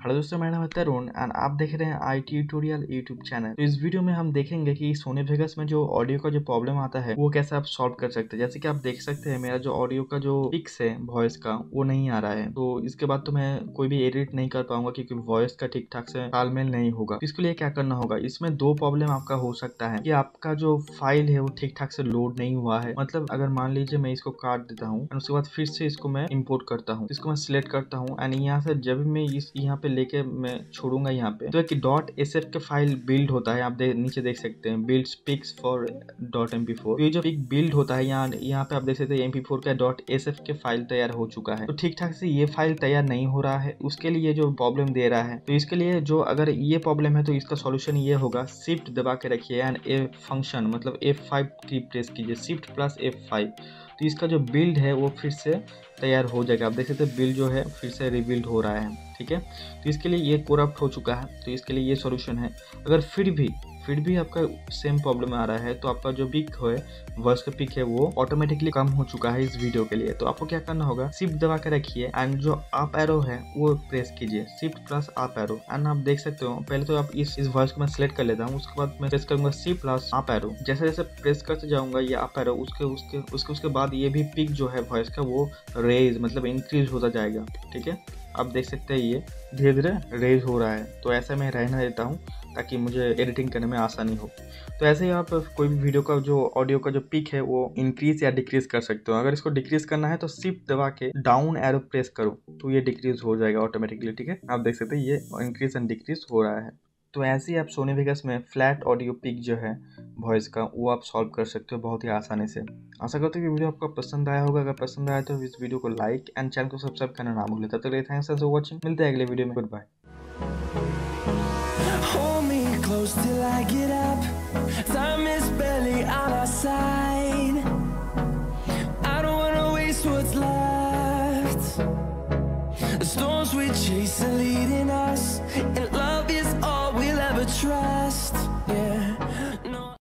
Hello दोस्तों, मेरा नाम है तरुण एंड आप देख रहे हैं IT ट्यूटोरियल यूट्यूब चैनल। तो इस वीडियो में हम देखेंगे कि सोनी वेगस में जो ऑडियो का जो प्रॉब्लम आता है वो कैसे आप सॉल्व कर सकते हैं। जैसे कि आप देख सकते हैं मेरा जो ऑडियो का जो पिक्स है वॉइस का वो नहीं आ रहा है, तो इसके बाद तो मैं कोई भी एडिट नहीं कर पाऊंगा क्योंकि वॉइस का ठीक ठाक से तालमेल नहीं होगा। तो इसके लिए क्या करना होगा, इसमें दो प्रॉब्लम आपका हो सकता है कि आपका जो फाइल है वो ठीक ठाक से लोड नहीं हुआ है। मतलब अगर मान लीजिए मैं इसको काट देता हूँ और उसके बाद फिर से इसको मैं इम्पोर्ट करता हूँ, इसको मैं सिलेक्ट करता हूँ एंड यहाँ से जब मैं इस यहाँ पे लेके मैं छोड़ूंगा यहाँ पे तो एक .sf के फाइल बिल्ड होता है। आप नीचे देख सकते हैं बिल्ड पिक्स फॉर .mp4। ये जो पिक बिल्ड होता है यहाँ पे आप देख सकते हैं mp4 का .sf के फाइल तैयार हो चुका है। तो ठीक ठाक से ये फाइल तैयार नहीं हो रहा है, उसके लिए जो प्रॉब्लम दे रहा है। तो इसके लिए जो अगर ये प्रॉब्लम है तो इसका सॉल्यूशन ये होगा, शिफ्ट दबा के रखिए एंड ए फंक्शन मतलब F5 की प्रेस कीजिए, शिफ्ट प्लस F5। तो इसका जो बिल्ड है वो फिर से तैयार हो जाएगा। आप देख सकते हैं बिल्ड जो है फिर से रिबिल्ड हो रहा है। ठीक है, तो इसके लिए ये करप्ट हो चुका है, तो इसके लिए ये सॉल्यूशन है। अगर फिर भी आपका सेम प्रॉब्लम आ रहा है तो आपका जो पिक है वॉइस का पिक है वो ऑटोमेटिकली कम हो चुका है इस वीडियो के लिए। तो आपको क्या करना होगा, शिफ्ट दबा के रखिए एंड जो अप एरो है वो प्रेस कीजिए, shift plus up arrow. And आप देख सकते हो पहले तो आप इस वॉइस को मैं सिलेक्ट कर लेता हूँ, उसके बाद मैं प्रेस करूंगा शिफ्ट प्लस अप एरो। जैसे जैसे प्रेस करते जाऊंगा ये अप एरो, उसके बाद ये भी पिक जो है वॉइस का वो रेज मतलब इंक्रीज होता जाएगा। ठीक है, आप देख सकते हैं ये धीरे धीरे रेज हो रहा है। तो ऐसा मैं रहना देता हूँ ताकि मुझे एडिटिंग करने में आसानी हो। तो ऐसे ही आप कोई भी वीडियो का जो ऑडियो का जो पिक है वो इंक्रीज या डिक्रीज कर सकते हो। अगर इसको डिक्रीज करना है तो शिफ्ट दबा के डाउन एरो प्रेस करो तो ये डिक्रीज हो जाएगा ऑटोमेटिकली। ठीक है, आप देख सकते हैं ये इंक्रीज एंड डिक्रीज हो रहा है। तो ऐसे ही आप सोनी वेगस में फ्लैट ऑडियो पिक जो है वॉइस का वो आप सॉल्व कर सकते हो बहुत ही आसानी से। आशा करते हो कि वीडियो आपको पसंद आया होगा। अगर पसंद आया तो इस वीडियो को लाइक एंड चैनल को सब्सक्राइब करना ना भूलें। तब तक थैंक्स फॉर वॉचिंग, मिलते हैं अगले वीडियो में। Good bye. Close till I get up. Time is barely on our side. I don't wanna waste what's left. The storms we chase are leading